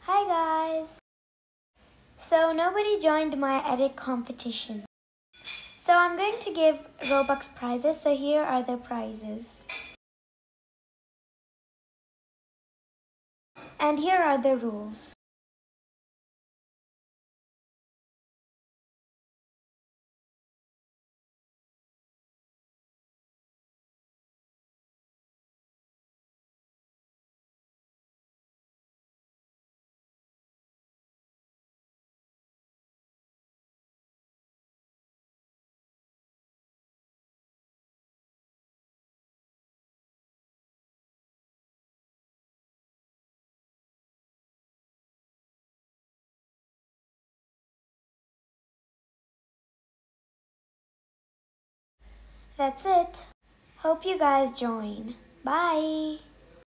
Hi guys! So nobody joined my edit competition. So I'm going to give Robux prizes, so here are the prizes. And here are the rules. That's it. Hope you guys join. Bye!